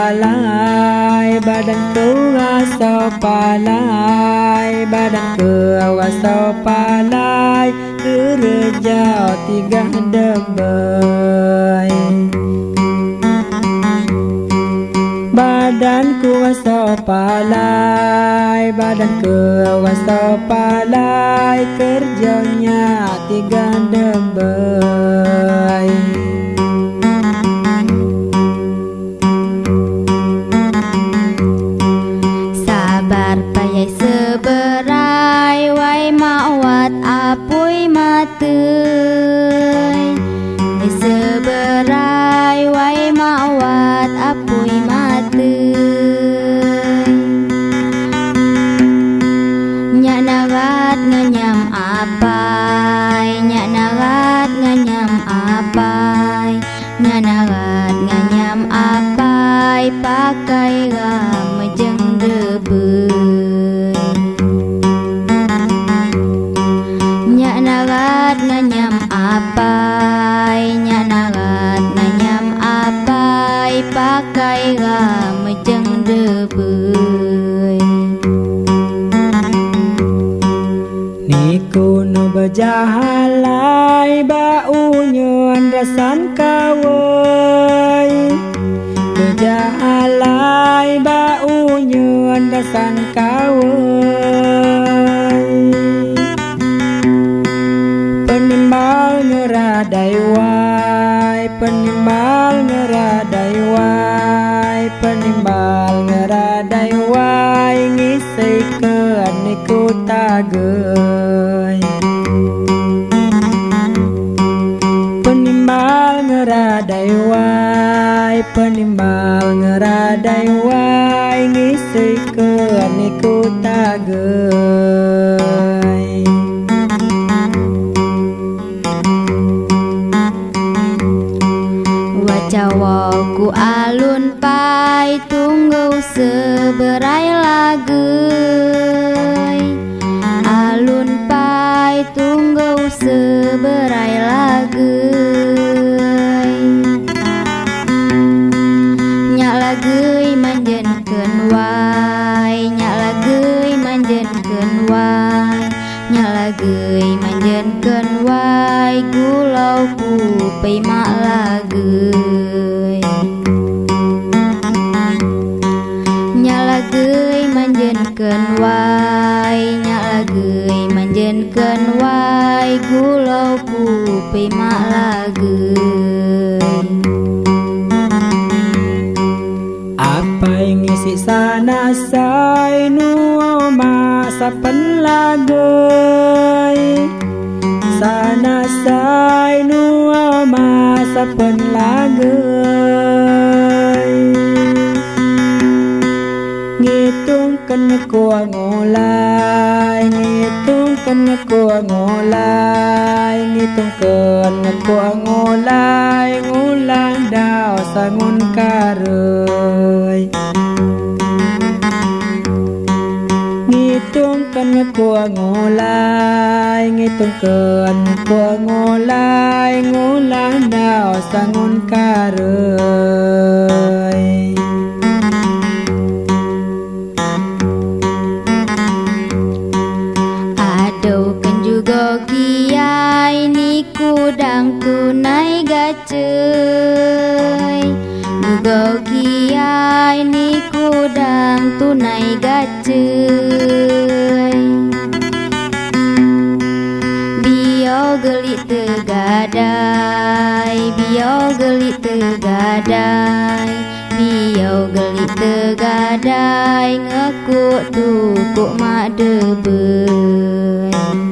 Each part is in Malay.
palai badanku aso palai badanku aso palai kerja tiga debai badanku aso palai badanku aso palai kerjanya tiga debai sabar payai seberai wai mawat apui matei seberai wai mawat apui matei nyak narat nganyam apai nyak narat nganyam apai nyak narat nganyam apai pakai ramejeng debei nyak narat nganyam apai nyak narat nganyam apai pakai ramejeng debei niku no bejahalai baunyun rasan kawai bejahalai baunyun rasan kawai penimbal ngeradai wai penimbal ngeradai wai penimbal ngeradai wai ngisai ke niku tagai penimbal ngeradai wai penimbal ngeradai wai ngisai ke niku tagai wacawaku alun pai tunggu seberai lagei alun pai tunggu seberai lagei nyak lagei manjenkeun wai nyak lagei manjenkeun wai nyak lagei manjenkeun wai gulauku pai mak lagei nyak lagei manjenkeun wai nyak lagei manjenkeun wai gulauku pai mak lagei apa ngisi sana sai nu masa penlagai sana sai nu masa penlagai ngitung kena kuah ngolai ngitung kena kuah ngolai ngitung kena kuah ngolai ngulang dao sangun karoi ngitung kena kuah ngolai ngitung kena kuah ngolai ngulang dao sangun karoi kiai niku dang tunai gacei Gugo kiai niku dang tunai gacei Bio gelik tegadai Bio gelik tegadai Bio gelik tegadai ngekuk tukuk mak debei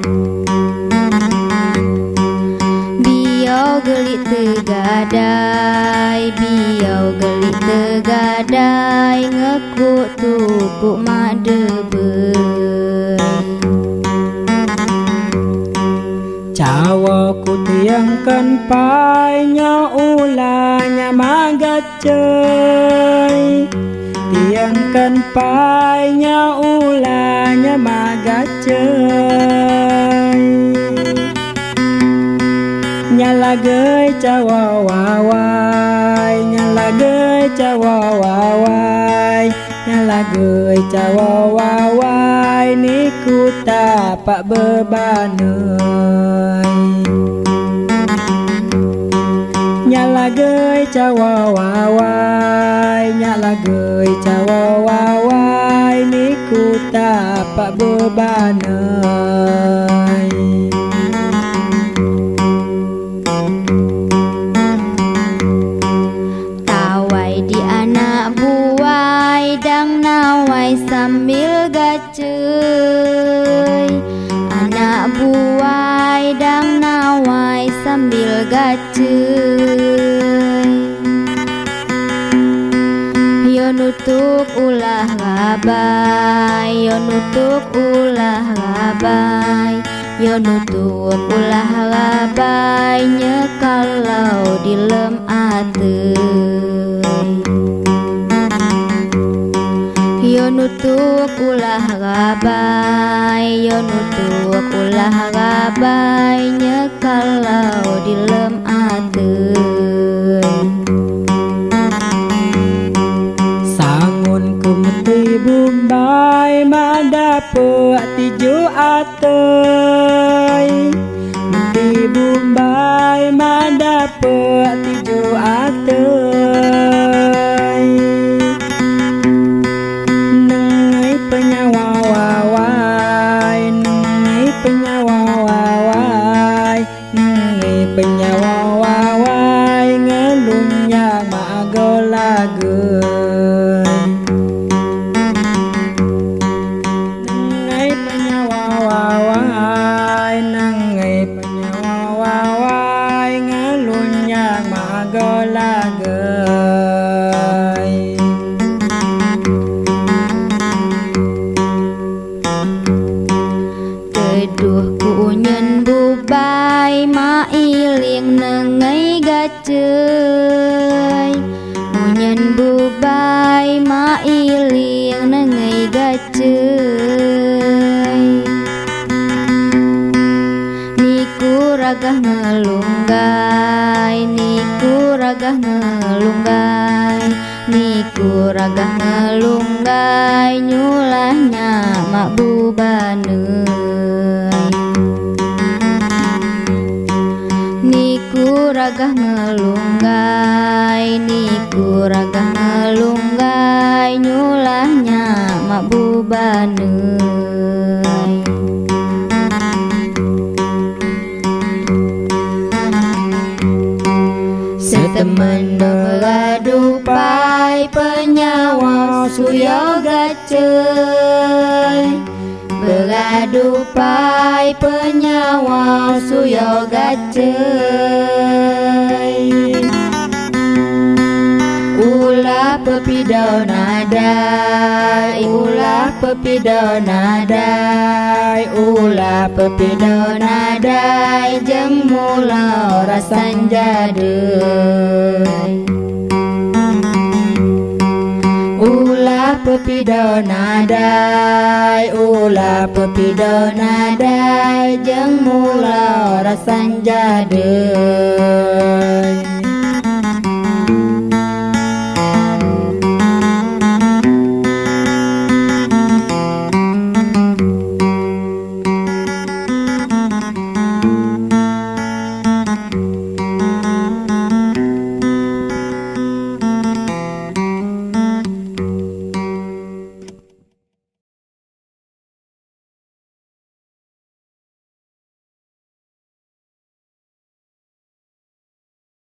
Biau gelik tegadai Biau gelik tegadai ngekuk tukuk mak debei Cawa ku tiangkan painya ulanya magacei Tiangkan painya ulanya magacei Nyala gei cawa wawai nyala Nyala gơi cawa wawai, nyala gơi cawa wawai, ni ku tapak bebanai. Nyala gơi cawa wawai, nyala gơi cawa wawai, ni ku tapak bebanai. Sambil gacei, anak buai dang nawai sambil gacei. Yo nutuk ulah rabai, yo nutuk ulah rabai, yo nutuk ulah rabai, nyekalau dilem atei. Yo nutuk ulah rabai, yo nutuk ulah rabai, nyekalau dilem atei. Sangun kumeti bumbai madapuk tiju atei. Meti bumbai madapuk tiju atei. Nengai penyawa wawai, nengai penyawa wawai, nengai penyawa wawai, ngelunya magolageun. Nengai penyawa wawai, nengai penyawa wawai, ngelunya magolageun. Teduh kunyen bubai mailing nengai gacei, kunyen bubai mailing nengai gacei. Niku ragah ngelunggai, niku ragah ngelunggai, niku ragah ngelunggai, nyulahnya mak bubanei. Niku ragah ngelunggai, niku ragah ngelunggai, nyulahnya mak bubanei. Setemen beradu pai penyawa suyo gacei, beradu pai penyawa suyo gacei. Ulah pepidau nadai, ulah pepidau nadai, ulah pepidau nadai, jeng mula rasan jadei. Ulah pepidau nadai, ulah pepidau nadai, jeng mula rasan jadei.